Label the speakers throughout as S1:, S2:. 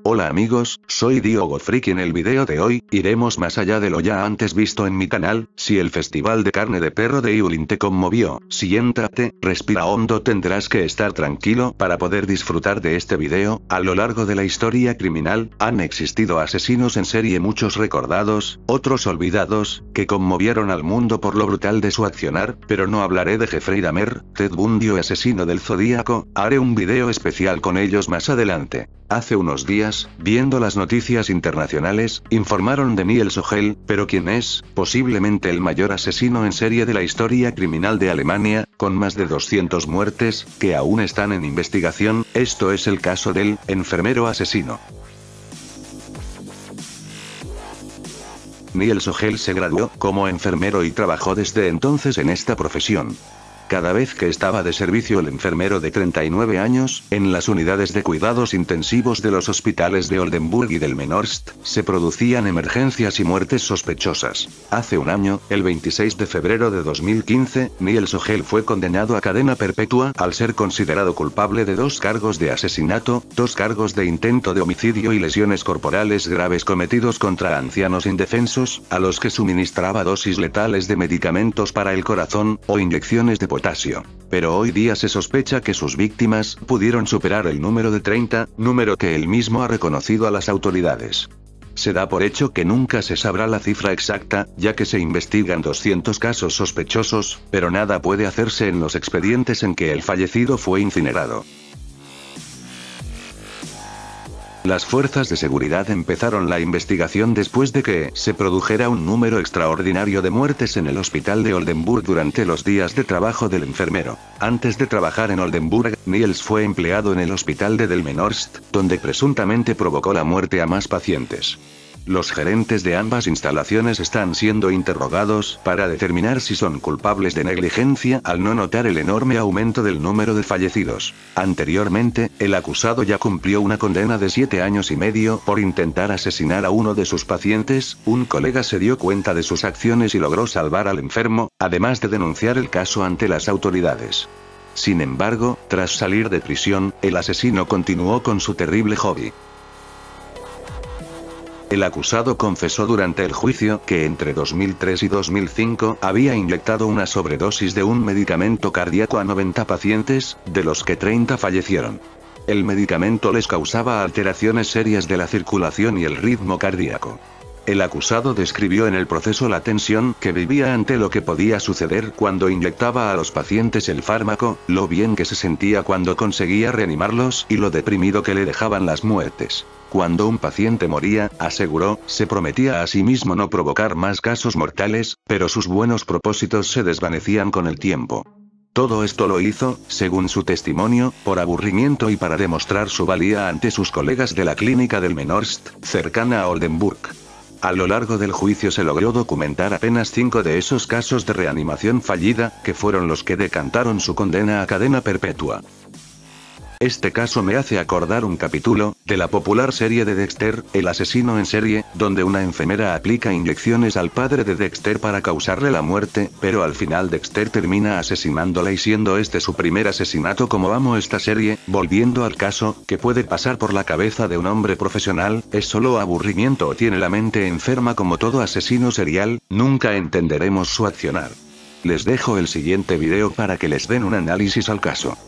S1: Hola amigos, soy Diogo Friki. En el video de hoy, iremos más allá de lo ya antes visto en mi canal. Si el festival de carne de perro de Yulin te conmovió, siéntate, respira hondo, tendrás que estar tranquilo para poder disfrutar de este video. A lo largo de la historia criminal, han existido asesinos en serie, muchos recordados, otros olvidados, que conmovieron al mundo por lo brutal de su accionar, pero no hablaré de Jeffrey Dahmer, Ted Bundy o asesino del Zodíaco. Haré un video especial con ellos más adelante. Hace unos días, viendo las noticias internacionales, informaron de Niels Ogel, pero ¿quién es? Posiblemente el mayor asesino en serie de la historia criminal de Alemania, con más de 200 muertes, que aún están en investigación. Esto es el caso del enfermero asesino. Niels Ogel se graduó como enfermero y trabajó desde entonces en esta profesión. Cada vez que estaba de servicio el enfermero de 39 años, en las unidades de cuidados intensivos de los hospitales de Oldenburg y del Menorst, se producían emergencias y muertes sospechosas. Hace un año, el 26 de febrero de 2015, Niels Ogel fue condenado a cadena perpetua al ser considerado culpable de 2 cargos de asesinato, 2 cargos de intento de homicidio y lesiones corporales graves cometidos contra ancianos indefensos, a los que suministraba dosis letales de medicamentos para el corazón, o inyecciones de potasio. Pero hoy día se sospecha que sus víctimas pudieron superar el número de 30, número que él mismo ha reconocido a las autoridades. Se da por hecho que nunca se sabrá la cifra exacta, ya que se investigan 200 casos sospechosos, pero nada puede hacerse en los expedientes en que el fallecido fue incinerado. Las fuerzas de seguridad empezaron la investigación después de que se produjera un número extraordinario de muertes en el hospital de Oldenburg durante los días de trabajo del enfermero. Antes de trabajar en Oldenburg, Niels fue empleado en el hospital de Delmenhorst, donde presuntamente provocó la muerte a más pacientes. Los gerentes de ambas instalaciones están siendo interrogados para determinar si son culpables de negligencia al no notar el enorme aumento del número de fallecidos. Anteriormente, el acusado ya cumplió una condena de 7 años y medio por intentar asesinar a uno de sus pacientes. Un colega se dio cuenta de sus acciones y logró salvar al enfermo, además de denunciar el caso ante las autoridades. Sin embargo, tras salir de prisión, el asesino continuó con su terrible hobby. El acusado confesó durante el juicio que entre 2003 y 2005 había inyectado una sobredosis de un medicamento cardíaco a 90 pacientes, de los que 30 fallecieron. El medicamento les causaba alteraciones serias de la circulación y el ritmo cardíaco. El acusado describió en el proceso la tensión que vivía ante lo que podía suceder cuando inyectaba a los pacientes el fármaco, lo bien que se sentía cuando conseguía reanimarlos y lo deprimido que le dejaban las muertes. Cuando un paciente moría, aseguró, se prometía a sí mismo no provocar más casos mortales, pero sus buenos propósitos se desvanecían con el tiempo. Todo esto lo hizo, según su testimonio, por aburrimiento y para demostrar su valía ante sus colegas de la clínica del Menorst, cercana a Oldenburg. A lo largo del juicio se logró documentar apenas 5 de esos casos de reanimación fallida, que fueron los que decantaron su condena a cadena perpetua. Este caso me hace acordar un capítulo de la popular serie de Dexter, el asesino en serie, donde una enfermera aplica inyecciones al padre de Dexter para causarle la muerte, pero al final Dexter termina asesinándole y siendo este su primer asesinato. Como amo esta serie, volviendo al caso, ¿qué puede pasar por la cabeza de un hombre profesional? ¿Es solo aburrimiento o tiene la mente enferma como todo asesino serial? Nunca entenderemos su accionar. Les dejo el siguiente video para que les den un análisis al caso.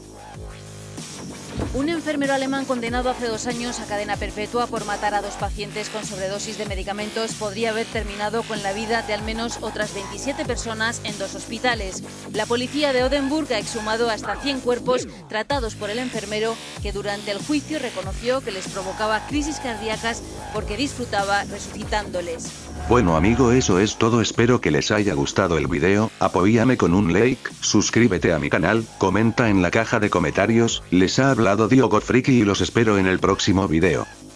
S2: Un enfermero alemán condenado hace 2 años a cadena perpetua por matar a 2 pacientes con sobredosis de medicamentos podría haber terminado con la vida de al menos otras 27 personas en 2 hospitales. La policía de Oldenburg ha exhumado hasta 100 cuerpos tratados por el enfermero, que durante el juicio reconoció que les provocaba crisis cardíacas porque disfrutaba resucitándoles.
S1: Bueno amigo, eso es todo, espero que les haya gustado el video, apóyame con un like, suscríbete a mi canal, comenta en la caja de comentarios. Les ha hablado Diogo Friki y los espero en el próximo video.